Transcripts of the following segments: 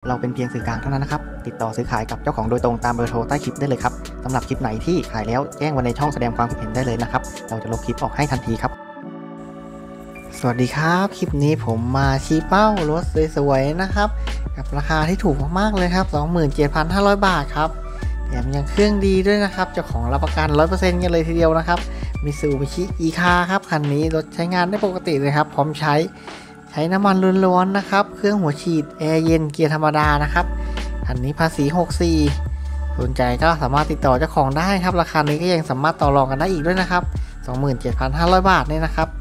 เราเป็นเพียงสื่อกลางเท่านั้นนะครับติดต่อซื้อขายกับเจ้าของโดยตรงตามเบอร์โทรใต้คลิปได้เลยครับสำหรับคลิปไหนที่ขายแล้วแจ้งไว้ในช่องแสดงความคิดเห็นได้เลยนะครับเราจะลบคลิปออกให้ทันทีครับสวัสดีครับคลิปนี้ผมมาชี้เป้ารถสวยๆนะครับกับราคาที่ถูกมากๆเลยครับ 27,500 บาทครับแถมยังเครื่องดีด้วยนะครับเจ้าของรับประกัน 100% กันเลยทีเดียวนะครับมิตซูบิชิอีคาครับคันนี้รถใช้งานได้ปกติเลยครับพร้อมใช้น้ำมันล้วนๆนะครับเครื่องหัวฉีดแอร์เย็นเกียร์ธรรมดานะครับคันนี้ภาษี64สนใจก็สามารถติดต่อเจ้าของได้ครับราคานี้ก็ยังสามารถต่อรองกันได้อีกด้วยนะครับ 27,500 บาทเนี่ยนะครับ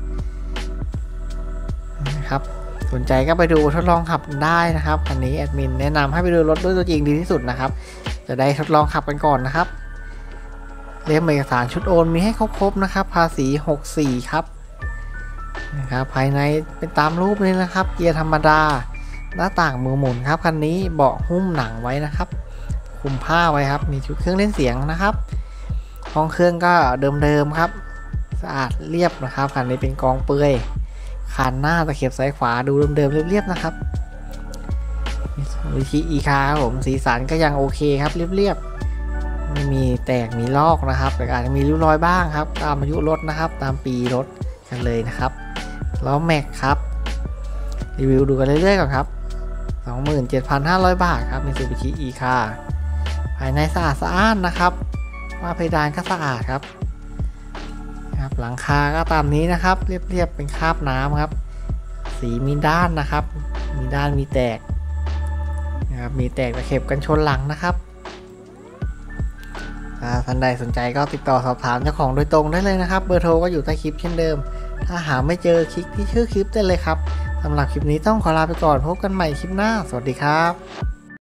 สนใจก็ไปดูทดลองขับได้นะครับคันนี้แอดมินแนะนำให้ไปดูรถด้วยตัวจริงดีที่สุดนะครับจะได้ทดลองขับกันก่อนนะครับเล่มเอกสารชุดโอนมีให้ครบๆนะครับภาษี64ครับภายในเป็นตามรูปเลยนะครับเกียร์ธรรมดาหน้าต่างมือหมุนครับคันนี้เบาะหุ้มหนังไว้นะครับคุมผ้าไว้ครับมีชุดเครื่องเล่นเสียงนะครับห้องเครื่องก็เดิมๆครับสะอาดเรียบนะครับคันนี้เป็นกองเปลือยคันหน้าตะเข็บซ้ายขวาดูเดิมๆเรียบๆนะครับวิธีอีคาผมสีสันก็ยังโอเคครับเรียบๆไม่มีแตกมีลอกนะครับแต่อาจจะมีริ้วรอยบ้างครับตามอายุรถนะครับตามปีรถกันเลยนะครับล้อแม็กครับรีวิวดูกันเรื่อยๆก่อนครับ 27,500 บาทครับมิตซูบิชิอีคาภายในสะอาดสะอ้านนะครับว่าเพดานก็สะอาดครับหลังคาก็ตามนี้นะครับเรียบๆเป็นคราบน้ำครับสีมีด้านนะครับมีด้านมีแตกนะครับมีแตกตะเข็บกันชนหลังนะครับท่านใดสนใจก็ติดต่อสอบถามเจ้าของโดยตรงได้เลยนะครับเบอร์โทรก็อยู่ใต้คลิปเช่นเดิมถ้าหาไม่เจอคลิกที่ชื่อคลิปได้เลยครับสำหรับคลิปนี้ต้องขอลาไปก่อนพบกันใหม่คลิปหน้าสวัสดีครับ